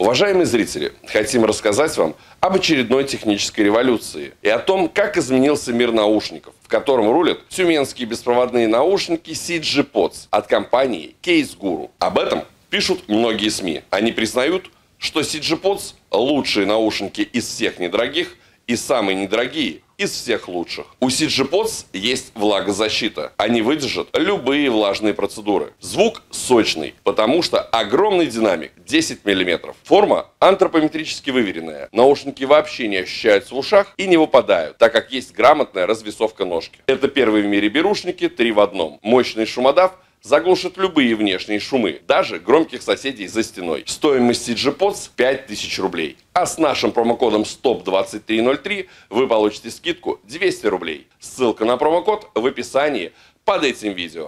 Уважаемые зрители, хотим рассказать вам об очередной технической революции и о том, как изменился мир наушников, в котором рулят тюменские беспроводные наушники CG Pods от компании Case Guru. Об этом пишут многие СМИ. Они признают, что CG Pods – лучшие наушники из всех недорогих и самые недорогие из всех лучших. У CG Pods есть влагозащита. Они выдержат любые влажные процедуры. Звук сочный, потому что огромный динамик 10 мм. Форма антропометрически выверенная. Наушники вообще не ощущаются в ушах и не выпадают, так как есть грамотная развесовка ножки. Это первые в мире берушники 3 в 1. Мощный шумодав заглушит любые внешние шумы, даже громких соседей за стеной. Стоимость CG Pods 5000 рублей. А с нашим промокодом STOP2303 вы получите скидку 200 рублей. Ссылка на промокод в описании под этим видео.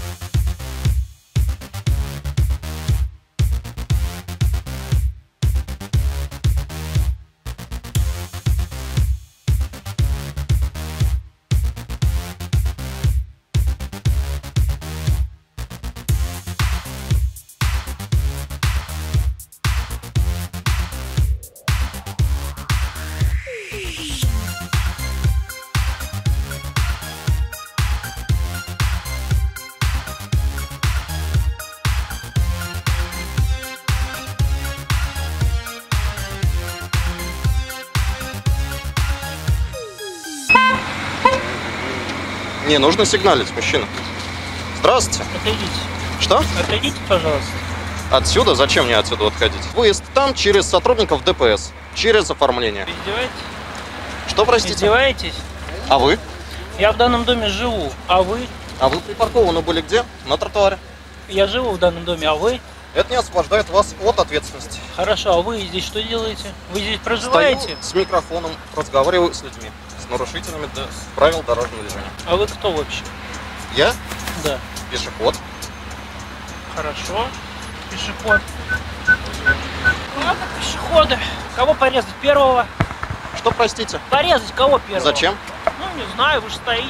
Не, нужно сигналить, мужчина. Здравствуйте. Отойдите. Что? Отойдите, пожалуйста. Отсюда? Зачем мне отсюда отходить? Выезд там через сотрудников ДПС. Через оформление. Издеваетесь? Что, простите? Издеваетесь? А вы? Я в данном доме живу, а вы? А вы припаркованы были где? На тротуаре. Я живу в данном доме, а вы? Это не освобождает вас от ответственности. Хорошо, а вы здесь что делаете? Вы здесь проживаете? Стою с микрофоном, разговариваю с людьми. С нарушителями правил дорожного движения. А вы кто вообще? Я? Да. Пешеход. Хорошо. Пешеход. Ладно, пешеходы. Кого порезать? Первого? Что, простите? Порезать кого первого? Зачем? Ну, не знаю, вы же стоите.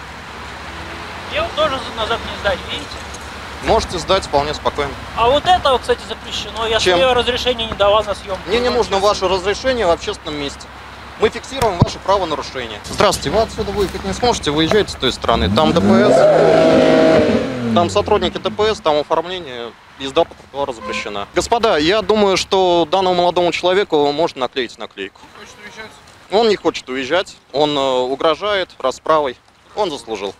Я вот тоже назад не сдать, видите? Можете сдать вполне спокойно. А вот этого, кстати, запрещено. Я Чем? свое разрешение не давал на съемку. Мне не нужно ваше разрешение в общественном месте. Мы фиксируем ваше правонарушение. Здравствуйте, вы отсюда выехать не сможете, выезжайте с той стороны. Там ДПС, там сотрудники ДПС, там оформление, езда по тротуару запрещена. Господа, я думаю, что данному молодому человеку можно наклеить наклейку. Он хочет уезжать? Он не хочет уезжать, он угрожает расправой, он заслужил.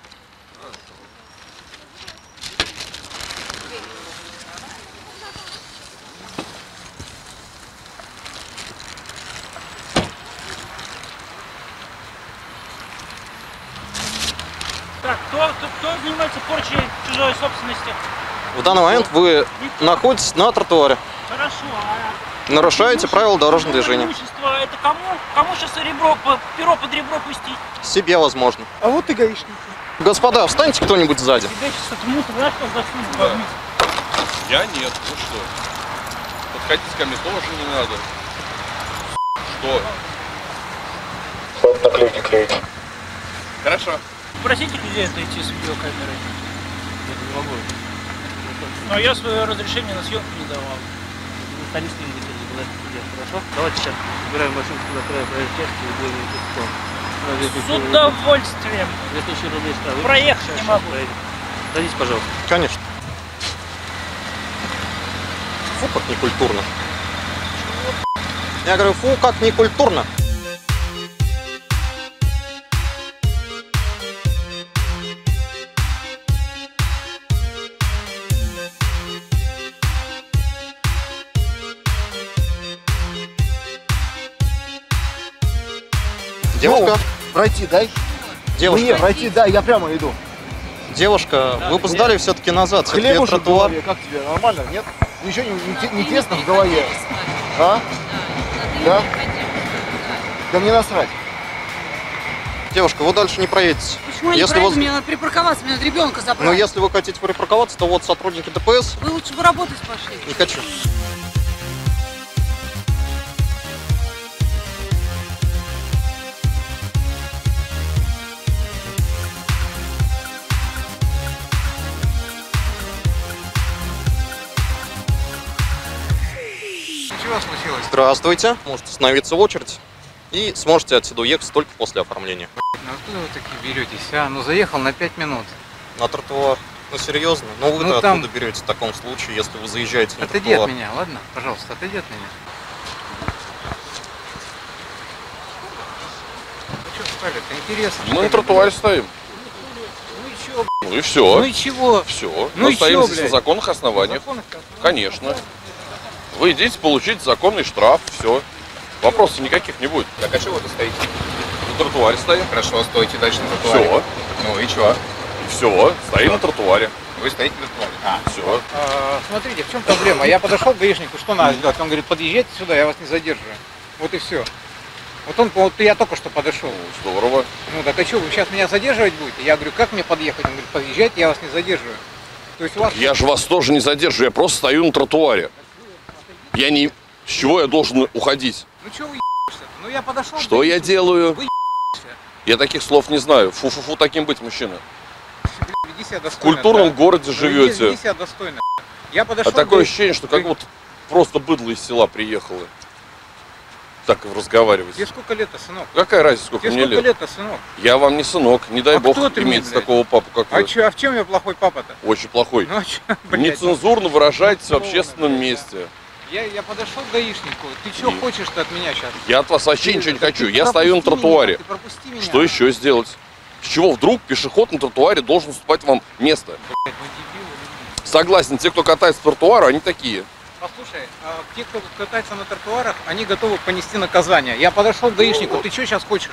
Так, кто занимается порчей чужой собственности? В данный момент вы находитесь на тротуаре, Хорошо, нарушаете правила дорожного движения. Имущество, это кому? Кому сейчас перо под ребро пустить? Себе возможно. А вот и гаишники. Господа, встаньте кто-нибудь сзади. Тебя сейчас этот мусор, знаешь, как засунуть? Я нет, ну что? Подходить ко мне тоже не надо. Что? Наклейки клеить. Хорошо. Попросите людей отойти с видеокамерой. Я не могу. Но я свое разрешение на съемку не давал. Сами снимите, хорошо? Давайте сейчас убираем машину, закрываем проезд часть и будем идти. С удовольствием. 2000 рублей штраф. Проехать не могу. Садитесь, пожалуйста. Конечно. Фу, как некультурно. Я говорю, фу, как некультурно. Девушка, Пройти дай. девушка, Мне пройти дай, я прямо иду. девушка, вы бы сдали все-таки назад, все-таки Хлебушек в тротуар. голове, как тебе? Нормально? Нет? Ничего не тесно в голове? А? Да? Да мне насрать. Девушка, вы дальше не проедете. Почему я не Если проеду? вы- Мне надо припарковаться, мне надо ребенка забрать. Но если вы хотите припарковаться, то вот сотрудники ДПС, Вы лучше бы работать пошли. не хочу. Чего случилось? Здравствуйте. Можете становиться в очередь и сможете отсюда уехать только после оформления. Ну откуда вы такие беретесь, а? Ну заехал на 5 минут. На тротуар. Ну серьезно? Ну вы-то Ну, откуда там- берете в таком случае, если вы заезжаете на Отойди от тротуар? меня, ладно? Пожалуйста, отойди от меня. Ну что встали-то? Интересно. Мы на тротуаре стоим. Ну и чё, Ну и все. Ну и чего? Все. Ну Мы и стоим чё, здесь на блядь? законных основаниях. Законных Конечно. Вы идите получить законный штраф, все. Вопросов никаких не будет. Так, а чего вы тут стоите? На тротуаре стоим. Хорошо, стойте дальше на тротуаре. Все. Ну и чего? Все. Стоим на тротуаре. Вы стоите на тротуаре. Все. Смотрите, в чем проблема? Я подошел к гаишнику, что надо сделать? Он говорит, подъезжайте сюда, я вас не задерживаю. Вот и все. Вот я только что подошел. Здорово. Ну так а что, вы сейчас меня задерживать будете? Я говорю, как мне подъехать? Он говорит, подъезжайте, я вас не задерживаю. То есть у вас... Я же вас тоже не задерживаю, я просто стою на тротуаре. Я не... С чего я должен уходить? Ну что вы ебешься? Ну я подошел... Что я делаю? Вы Я таких слов не знаю. Фу-фу-фу таким быть, мужчина. Веди себя В достойно. культурном да. городе Ну, живете. Веди себя достойно. Я подошел... А такое ощущение, что как вот просто быдло из села приехало. Так и разговаривать. Тебе сколько лет, сынок? Какая разница, сколько Тебе мне сколько лет? лет, сынок? Я вам не сынок, не дай А бог кто ты мне, иметь блядь? такого папу, как А вы. в чем я плохой папа-то? Очень плохой. Ну а что, блядь? Нецензурно выражаетесь в Ну, общественном блядь, месте. Я подошел к гаишнику. Ты что И- хочешь-то от меня сейчас? Я от вас вообще ничего не хочу. Ты Я стою на пропусти тротуаре. меня, ты пропусти меня. Что еще сделать? С чего вдруг пешеход на тротуаре должен уступать вам место? Блядь, ну дебилы. Согласен, те, кто катается по тротуару, они такие. Послушай, те, кто катается на тротуарах, они готовы понести наказание. Я подошел к гаишнику, ты что сейчас хочешь-то?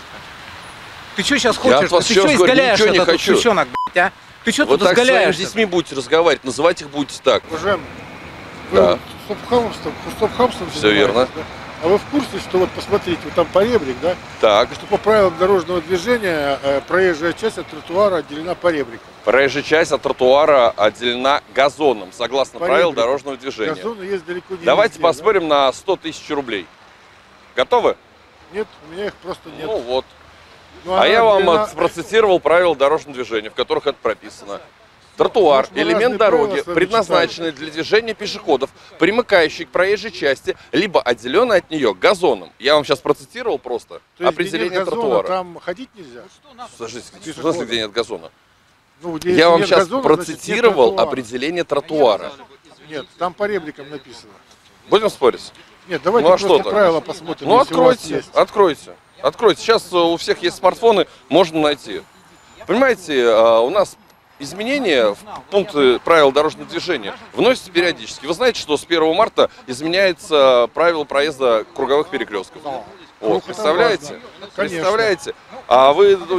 Ты что сейчас Я хочешь? от вас Ты сейчас что говорю, изгаляешь ничего не этот хочу. сучонок, блядь, а? Ты что Вы тут так с своими изгаляешь? детьми будете разговаривать, называть их будете так. Уважаемый, вы Да. вот стоп-хамством Всё занимаетесь, верно. да? А вы в курсе, что вот посмотрите, вот там поребрик, да? Так, Что по правилам дорожного движения проезжая часть от тротуара отделена поребриком. проезжая часть от тротуара отделена газоном, согласно Поребрик. правил дорожного движения. Газоны есть далеко не Давайте везде, да? поспорим на 100 тысяч рублей. Готовы? Нет, у меня их просто нет. Ну вот. Ну, А она я вам отделена- процитировал правила дорожного движения, в которых это прописано. Тротуар, Может, мы элемент разные правила дороги, с вами предназначенный для движения пешеходов, примыкающий к проезжей части, либо отделенный от нее газоном. Я вам сейчас процитировал просто То есть, где определение нет газона, тротуара. там ходить нельзя? Слушайте, в Пешеходы. смысле, где нет газона? Ну, где Я если вам нет сейчас газона, значит, нет процитировал тротуара. определение тротуара. Нет, там поребриком написано. Будем спорить? Нет, давайте Ну, а просто что так? правила посмотрим. Ну если у вас откройте, есть. откройте, откройте. Сейчас у всех есть смартфоны, можно найти. Понимаете, у нас изменения в пункты правил дорожного движения вносятся периодически. Вы знаете, что с 1 марта изменяется правило проезда круговых перекрестков. Вот, Ну, представляете? это важно. Конечно. Представляете? А вы тут,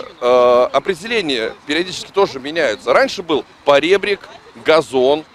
определения периодически тоже меняются. Раньше был поребрик, газон,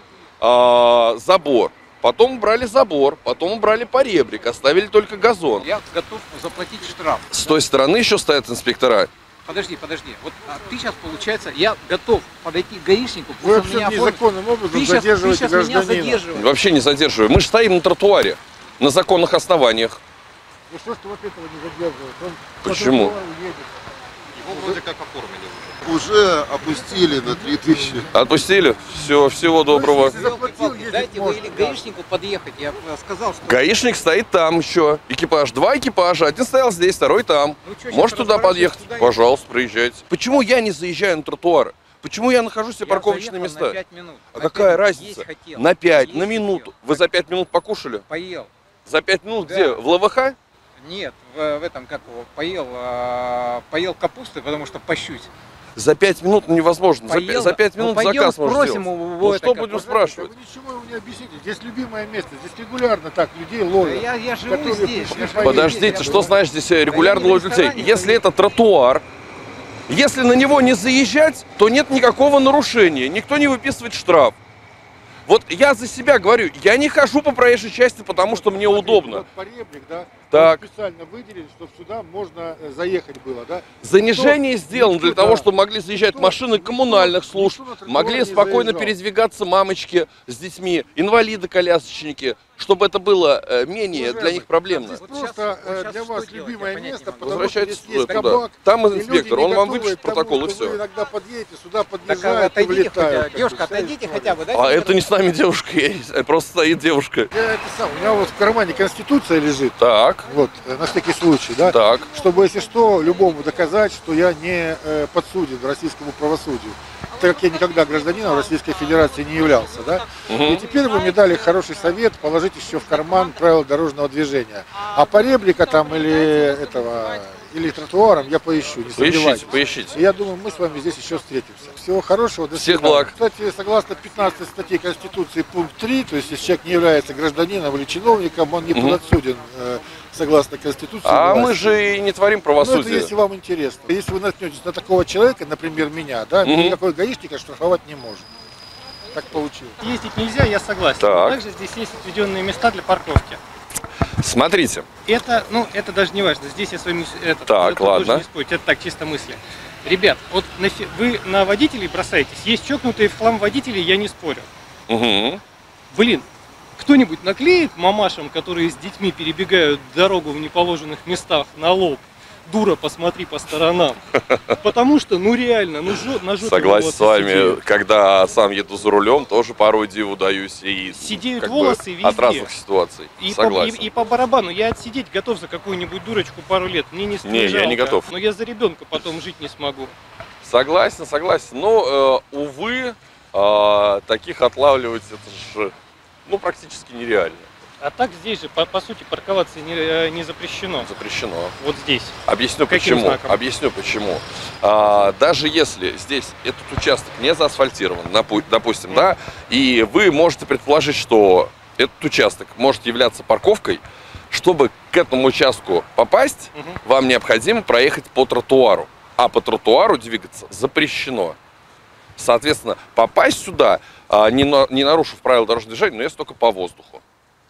забор. Потом убрали забор, потом убрали поребрик, оставили только газон. Я готов заплатить штраф. С той стороны еще стоят инспектора. Подожди. Вот ты сейчас, получается, я готов подойти к гаишнику, Вы пусть он меня вообще оформит. незаконным образом Ты сейчас задерживаете меня гражданина. задерживаешь. Вообще не задерживаю. Мы же стоим на тротуаре, на законных основаниях. Ну что ж ты вот этого не задерживаешь? Он по Почему? тротуару едет. Его вроде как оформили уже. Уже опустили на 3000. Отпустили? Все, всего доброго. Если заплатил, ездить Дайте вы можно, или да. гаишнику подъехать. Я сказал, что... Гаишник стоит там еще. Экипаж. Два экипажа. Один стоял здесь, второй там. Ну, чё, Может щас туда разворачиваюсь подъехать? туда и- Пожалуйста, проезжайте. Почему я не заезжаю на тротуары? Почему я нахожусь в Я парковочные заехал на места? 5 минут. А На какая 5 разница? Есть хотел. На 5, Есть на минуту. хотел. Вы за 5 минут покушали? Поел. За 5 минут Да. где? В ЛВХ? Нет, в этом, как его, поел капусты, потому что пощусь. За 5 минут невозможно. Поел, За 5 ну, минут пойдем заказ можно спросим сделать. у Ну это, что как будем его, спрашивать? Вы ничего ему не объясните. Здесь любимое место. Здесь регулярно так людей ловят. Я живу которые здесь. пришли я живу поесть. Подождите, здесь, что значит здесь регулярно я не в ловят людей? ресторане, Если я- это тротуар, если на него не заезжать, то нет никакого нарушения, никто не выписывает штраф. Вот я за себя говорю, я не хожу по проезжей части, потому что мне Смотрите, удобно. Вот поребрик, да? Так. Вот специально выделили, чтобы сюда можно заехать было, да? Занижение Никто- сделано для никто, того, да. чтобы могли заезжать Никто- машины никто- коммунальных служб, никто на тротуар могли не спокойно заезжал. передвигаться мамочки с детьми, инвалиды-колясочники. чтобы это было менее для них проблемно. Здесь просто для вас любимое место, потому что Возвращайтесь здесь есть туда. кабак. Там и люди инспектор, не он вам готовы выпишет к тому, протокол и что вы все. иногда подъедете, сюда Так подъезжают и отойдите вылетают. хотя, девушка, отойдите хотя бы, да? А это не с нами девушка, просто стоит девушка. У меня вот в кармане Конституция лежит. Так, Вот, на всякий случай, да? так. Чтобы, если что, любому доказать, что я не подсуден российскому правосудию. Так как я никогда гражданином Российской Федерации не являлся, да? И теперь вы мне дали хороший совет положить еще в карман правила дорожного движения. А по реплика там или тротуарам я поищу, не сомневайтесь. Поищите. И я думаю, мы с вами здесь еще встретимся. Всего хорошего, до Всех свидания. благ. Кстати, согласно 15 статье Конституции пункт 3, то есть если человек не является гражданином или чиновником, он не подсуден согласно Конституции. А власти. мы же и не творим Ну, это правосудие. если вам интересно. Если вы наткнетесь на такого человека, например, меня, да, никакой гаишник оштрафовать не может. Так получилось. Ездить нельзя, я согласен. Так. Также здесь есть отведенные места для парковки. Смотрите, Это даже не важно. Здесь я с вами Так, это ладно. тоже не спорить. Это так, чисто мысли. Ребят, вот вы на водителей бросаетесь. Есть чокнутые в хлам водители, я не спорю. угу. Блин, кто-нибудь наклеит мамашам, которые с детьми перебегают дорогу в неположенных местах, на лоб? Дура, посмотри по сторонам. Потому что, ну реально, на жопе Согласен с вами, сидеют. когда сам еду за рулем, тоже порой диву даюсь и Сидеют как бы волосы везде. от разных ситуаций. И Согласен. по барабану. Я отсидеть готов за какую-нибудь дурочку пару лет. Мне не Не, я не жалко. готов. Но я за ребенка потом жить не смогу. Согласен. Но, увы, таких отлавливать это же практически нереально. А так здесь же, по сути, парковаться не запрещено. Запрещено. Вот здесь. Объясню Каким почему. знаком? Объясню почему. Даже если здесь этот участок не заасфальтирован, допустим, да, и вы можете предположить, что этот участок может являться парковкой, чтобы к этому участку попасть, вам необходимо проехать по тротуару. А по тротуару двигаться запрещено. Соответственно, попасть сюда, не нарушив правила дорожного движения, но если только по воздуху.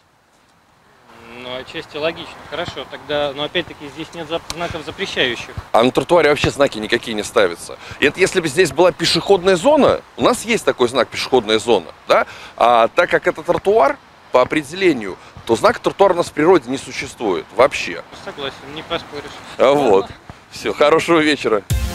Ну, отчасти логично. Хорошо, тогда, но опять-таки здесь нет знаков запрещающих. А на тротуаре вообще знаки никакие не ставятся. И это если бы здесь была пешеходная зона, у нас есть такой знак пешеходная зона, да? А так как это тротуар, по определению, то знака тротуара у нас в природе не существует вообще. Согласен, не поспоришь. Вот. Все, хорошего вечера.